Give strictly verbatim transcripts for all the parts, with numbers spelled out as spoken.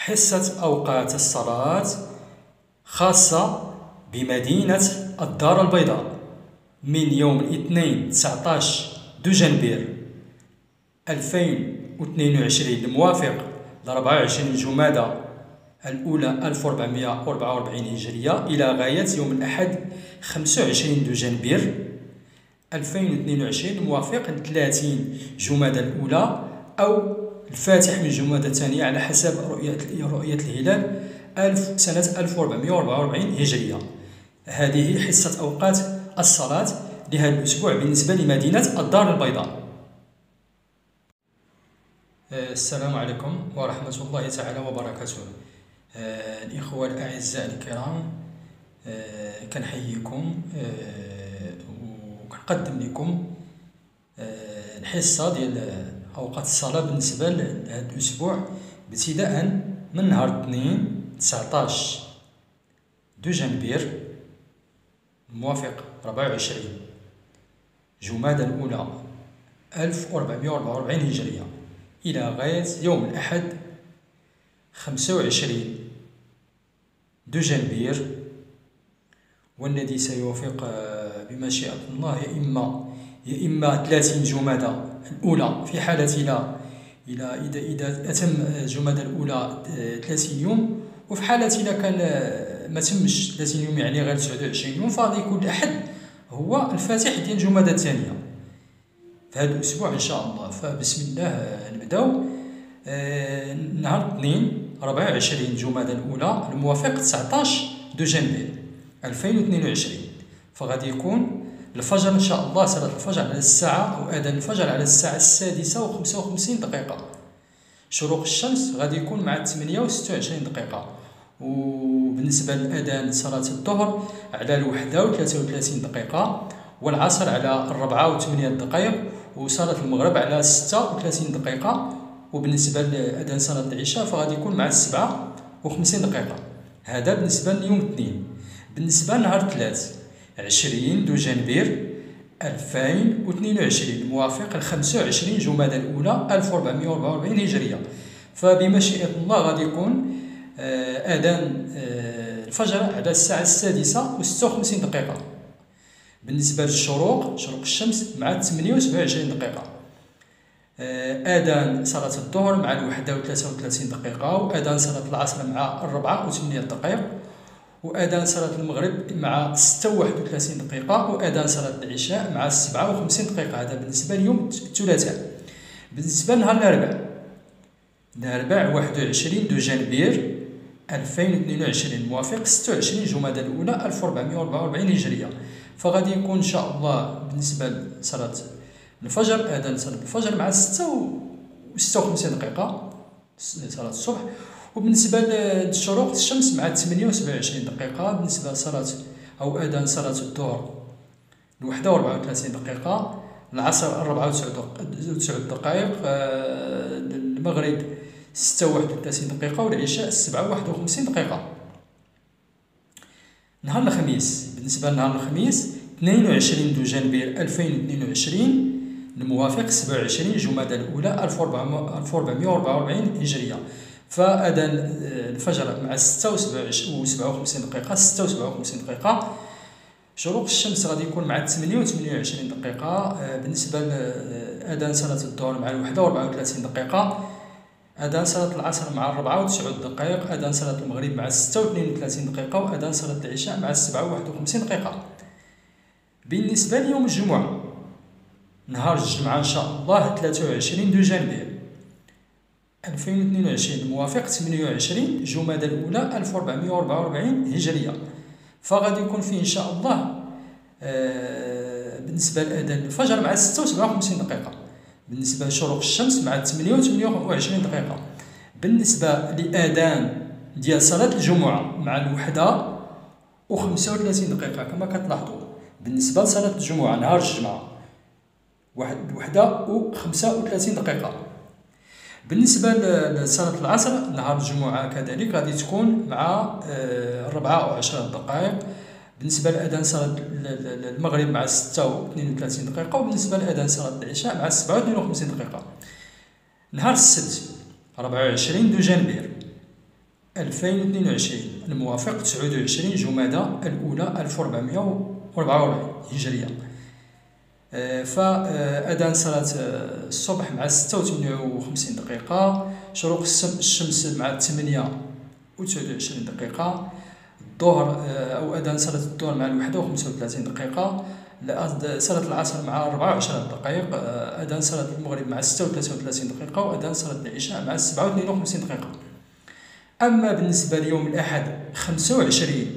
حصة أوقات الصلاة خاصة بمدينة الدار البيضاء من يوم الاثنين تسعطاش دجنبير ألفين واثنين وعشرين الموافق لربعة وعشرين جمادى الأولى ألف وأربعمائة وأربعة وأربعين هجرية إلى غاية يوم الأحد خمسة وعشرين دجنبير ألفين واثنين وعشرين الموافق ثلاثين جمادى الأولى أو الفاتح من جمادى الثانية على حسب رؤية رؤية الهلال ألف سنة ألف وأربعمائة وأربعة وأربعين هجرية. هذه حصة أوقات الصلاة لهذا الأسبوع بالنسبة لمدينة الدار البيضاء. السلام عليكم ورحمة الله تعالى وبركاته. الإخوة الأعزاء الكرام، كنحييكم وكنقدم لكم الحصة ديال أوقات الصلاة بالنسبة لهذا الأسبوع ابتداء من نهار الاثنين تسعطاش دجنبير الموافق ربعة وعشرين جمادى الأولى ألف وأربعمائة وأربعة وأربعين هجرية إلى غاية يوم الأحد خمسة وعشرين دجنبير، والذي سيوافق بمشيئة الله يا إما يا إما ثلاثين جمادى الأولى في حالة إلى إلى إذا إذا أتم جمادى الأولى ثلاثين يوم، وفي حالة إذا كان ما تمش ثلاثين يوم يعني غير تسعة وعشرين يوم فغادي يكون الأحد هو الفاتح ديال جمادى الثانية في هذا الأسبوع إن شاء الله. فبسم الله نبداو. آه نهار الاثنين ربعة وعشرين جمادى الأولى الموافق تسعطاش دجنبير ألفين واثنين وعشرين، فغادي يكون الفجر إن شاء الله، صلاة الفجر على الساعة أو أذان الفجر على الساعة السادسة وخمسة وخمسين دقيقة. شروق الشمس غادي يكون مع الثمانية وستة وعشرين دقيقة. وبالنسبة للأذان صلاة الظهر على الوحدة وثلاثة وثلاثين دقيقة، والعصر على الربعة وثمانية دقائق، وصلاة المغرب على ستة وثلاثين دقيقة. وبالنسبة لأذان صلاة العشاء فغادي يكون مع السبعة وخمسين دقيقة. هذا بالنسبة ليوم الاثنين. بالنسبة لنهار الثلاث عشرين دجنبير ألفين واثنين وعشرين الموافق الخمسة وعشرين جمادى الأولى ألف وأربعمائة وأربعة وأربعين هجرية، فبمشيئة الله غادي يكون أذان الفجر على الساعة السادسة وستة وخمسين دقيقة. بالنسبة للشروق شروق الشمس مع ثمانية وسبعة وعشرين دقيقة. أذان صلاة الظهر مع الوحدة وثلاثة وثلاثين دقيقة، وأذان صلاة العصر مع الربعة وثمانية دقائق، وأذان صلاة المغرب مع ستة وواحد وثلاثين دقيقة، وأذان صلاة العشاء مع سبعة وخمسين دقيقة. هذا بالنسبة ليوم الثلاثاء. بالنسبة لنهار الأربعاء الأربعاء واحد وعشرين دجنبير ألفين واثنين وعشرين الموافق ستة وعشرين جمادى الأولى ألف وأربعمائة وأربعة وأربعين هجرية، فغادي يكون إن شاء الله بالنسبة لصلاة الفجر أذان صلاة الفجر مع ستة وستة وخمسين دقيقة صلاة الصبح. وبالنسبة للشروق الشمس مع ثمانية وسبعة وعشرين دقيقة. بالنسبة لصلاة أو أذان صلاة الظهر الوحدة وأربعة وثلاثين دقيقة، العصر الربعة وتسعة دقائق، المغرب ستة وواحد وثلاثين دقيقة، والعشاء السبعة وواحد وخمسين دقيقة. نهار الخميس بالنسبة لنهار الخميس اثنين وعشرين دجنبير ألفين واثنين وعشرين الموافق سبعة وعشرين جمادى الأولى ألف وأربعمائة وأربعة وأربعين هجرية، فأذان الفجر مع ستة وسبعة وخمسين دقيقة ستة وسبعة وخمسين دقيقة. شروق الشمس غادي يكون مع ثمانية وثمانية وعشرين دقيقة. بالنسبة لأذان صلاة الظهر مع الوحدة وأربعة وثلاثين دقيقة، أذان صلاة العصر مع الربعة وتسعة دقائق، أذان صلاة المغرب مع ستة واثنين وثلاثين دقيقة، وأذان صلاة العشاء مع السبعة وواحد وخمسين دقيقة. بالنسبة ليوم الجمعة نهار الجمعة إن شاء الله ثلاثة وعشرين دجنبير ألفين واثنين وعشرين الموافق ثمانية وعشرين جمادى الأولى ألف وأربعمائة وأربعة وأربعين هجرية، فغادي يكون فيه إن شاء الله بالنسبة لأذان الفجر مع ستة وسبعة وخمسين دقيقة. بالنسبة لشروق الشمس مع ثمانية وثمانية وعشرين دقيقة. بالنسبة لأذان ديال صلاة الجمعة مع الوحدة وخمسة وثلاثين دقيقة كما كتلاحظوا. بالنسبة لصلاة الجمعة نهار الجمعة واحد الوحدة وخمسة وثلاثين دقيقة. بالنسبة لصلاة العصر نهار الجمعة كذلك غادي تكون مع الربعة وعشرة دقائق. بالنسبة لأذان صلاة المغرب مع ستة واثنين وثلاثين دقيقة، وبالنسبة لأذان صلاة العشاء مع سبعة واثنين وخمسين دقيقة. نهار السبت ربعة وعشرين دجنبير ألفين واثنين وعشرين الموافق تسعة وعشرين جمادى الأولى ألف وأربعمائة وأربعة وأربعين هجرية. فأذان صلاة الصبح مع ستة وثمانية وخمسين دقيقة، شروق الشمس مع ثمانية وتسعة وعشرين دقيقة، الظهر أو أذان صلاة الظهر مع الوحدة وخمسة وثلاثين دقيقة، صلاة العصر مع أربعة وعشرين دقائق، أذان صلاة المغرب مع ستة وثلاثين دقيقة، وأذان صلاة العشاء مع سبعة واثنين وخمسين دقيقة. أما بالنسبة ليوم الأحد خمسة وعشرين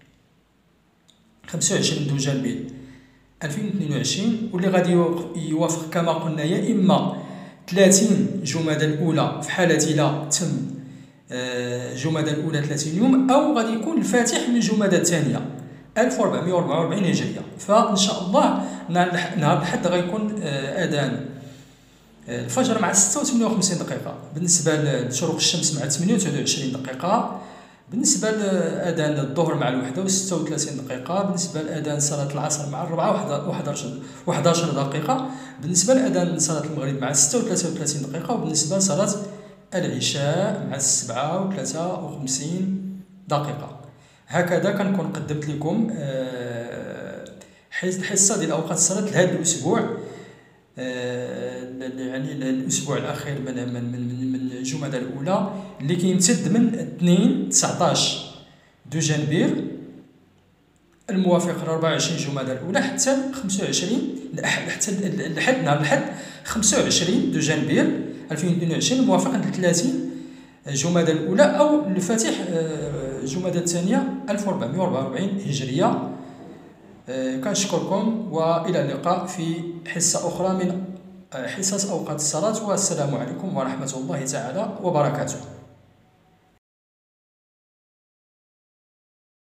خمسة وعشرين دجنبير ألفين واثنين وعشرين، واللي غادي يوافق كما قلنا يا إما ثلاثين جمادى الأولى في حالة لا تم جمادى الأولى ثلاثين يوم، أو غادي يكون الفاتح من جمادى الثانية ألف وأربعمائة وأربعة وأربعين هجرية. فإن شاء الله نهار الأحد غيكون أذان الفجر مع ستة وثمانية وخمسين دقيقة، بالنسبة لشروق الشمس مع ثمانية وتسعة وعشرين دقيقة، بالنسبة لأذان الظهر مع الوحدة وستة وثلاثين دقيقة، بالنسبة لأذان صلاة العصر مع الربعة وأحد عشر دقيقة، بالنسبة لأذان صلاة المغرب مع ستة وثلاثين دقيقة، وبالنسبة لصلاة العشاء مع سبعة وثلاثة وخمسين دقيقة. هكذا كنكون قدمت لكم حصة ديال أوقات الصلاة لهذا الأسبوع، يعني الأسبوع الأخير من من من من جمادى الأولى، اللي كيمتد من اثنين تسعطاش دجنبير الموافق أربعة وعشرين جمادى الأولى حتى خمسة وعشرين حتى لحد نهار الأحد خمسة وعشرين دجنبير ألفين واثنين وعشرين الموافق ثلاثين جمادى الأولى أو الفاتح جمادى الثانية ألف وأربعمائة وأربعة وأربعين هجرية. كنشكركم وإلى اللقاء في حصة أخرى من حصص أوقات الصلاة، والسلام عليكم ورحمة الله تعالى وبركاته.